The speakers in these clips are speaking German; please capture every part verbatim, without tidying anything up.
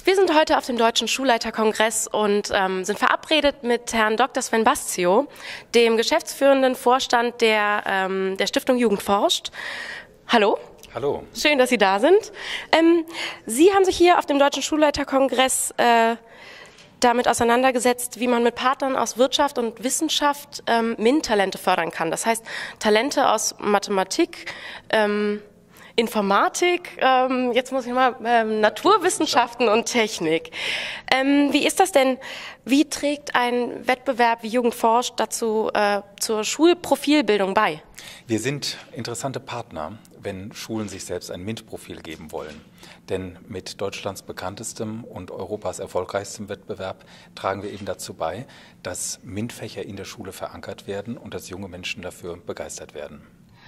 Wir sind heute auf dem Deutschen Schulleiterkongress und ähm, sind verabredet mit Herrn Doktor Sven Bastio, dem geschäftsführenden Vorstand der, ähm, der Stiftung Jugend forscht. Hallo. Hallo. Schön, dass Sie da sind. Ähm, Sie haben sich hier auf dem Deutschen Schulleiterkongress äh, damit auseinandergesetzt, wie man mit Partnern aus Wirtschaft und Wissenschaft ähm, MINT-Talente fördern kann. Das heißt, Talente aus Mathematik, ähm, Informatik, ähm, jetzt muss ich mal, ähm, Naturwissenschaften und Technik. Ähm, wie ist das denn? Wie trägt ein Wettbewerb wie Jugend forscht dazu äh, zur Schulprofilbildung bei? Wir sind interessante Partner, wenn Schulen sich selbst ein MINT-Profil geben wollen. Denn mit Deutschlands bekanntestem und Europas erfolgreichstem Wettbewerb tragen wir eben dazu bei, dass MINT-Fächer in der Schule verankert werden und dass junge Menschen dafür begeistert werden.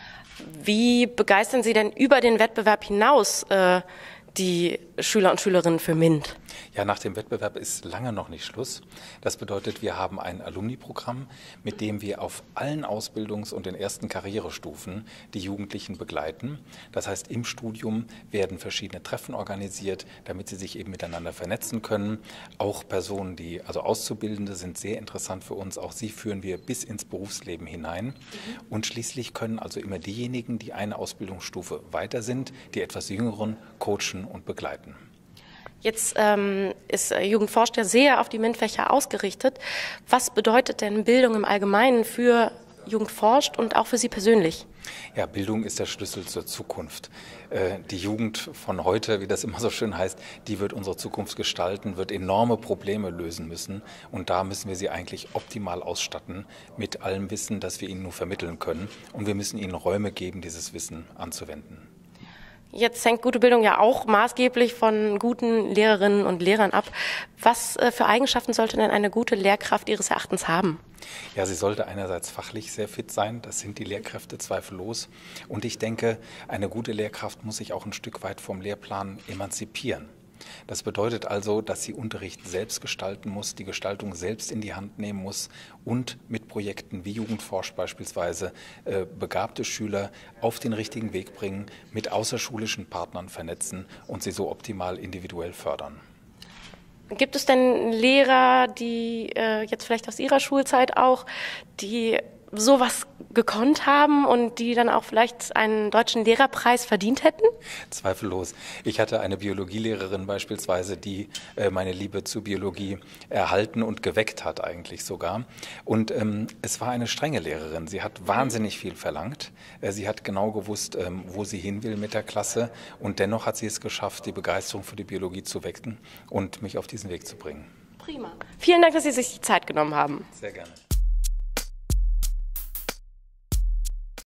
Wie begeistern Sie denn über den Wettbewerb hinaus äh, die Schüler und Schülerinnen für MINT? Ja, nach dem Wettbewerb ist lange noch nicht Schluss. Das bedeutet, wir haben ein Alumni-Programm, mit dem wir auf allen Ausbildungs- und den ersten Karrierestufen die Jugendlichen begleiten. Das heißt, im Studium werden verschiedene Treffen organisiert, damit sie sich eben miteinander vernetzen können. Auch Personen, die, also Auszubildende, sind sehr interessant für uns. Auch sie führen wir bis ins Berufsleben hinein. Mhm. Und schließlich können also immer diejenigen, die eine Ausbildungsstufe weiter sind, die etwas Jüngeren coachen und begleiten. Jetzt ähm, ist äh, Jugend forscht ja sehr auf die MINT-Fächer ausgerichtet. Was bedeutet denn Bildung im Allgemeinen für Jugend forscht und auch für Sie persönlich? Ja, Bildung ist der Schlüssel zur Zukunft. Äh, die Jugend von heute, wie das immer so schön heißt, die wird unsere Zukunft gestalten, wird enorme Probleme lösen müssen. Und da müssen wir sie eigentlich optimal ausstatten mit allem Wissen, das wir ihnen nur vermitteln können. Und wir müssen ihnen Räume geben, dieses Wissen anzuwenden. Jetzt hängt gute Bildung ja auch maßgeblich von guten Lehrerinnen und Lehrern ab. Was äh, für Eigenschaften sollte denn eine gute Lehrkraft Ihres Erachtens haben? Ja, sie sollte einerseits fachlich sehr fit sein, das sind die Lehrkräfte zweifellos. Und ich denke, eine gute Lehrkraft muss sich auch ein Stück weit vom Lehrplan emanzipieren. Das bedeutet also, dass sie Unterricht selbst gestalten muss, die Gestaltung selbst in die Hand nehmen muss und mit Projekten wie Jugend forscht beispielsweise äh, begabte Schüler auf den richtigen Weg bringen, mit außerschulischen Partnern vernetzen und sie so optimal individuell fördern. Gibt es denn Lehrer, die äh, jetzt vielleicht aus Ihrer Schulzeit auch, die sowas gekonnt haben und die dann auch vielleicht einen deutschen Lehrerpreis verdient hätten? Zweifellos. Ich hatte eine Biologielehrerin beispielsweise, die äh, meine Liebe zu Biologie erhalten und geweckt hat eigentlich sogar. Und ähm, es war eine strenge Lehrerin. Sie hat wahnsinnig viel verlangt. Äh, sie hat genau gewusst, ähm, wo sie hin will mit der Klasse. Und dennoch hat sie es geschafft, die Begeisterung für die Biologie zu wecken und mich auf diesen Weg zu bringen. Prima. Vielen Dank, dass Sie sich die Zeit genommen haben. Sehr gerne.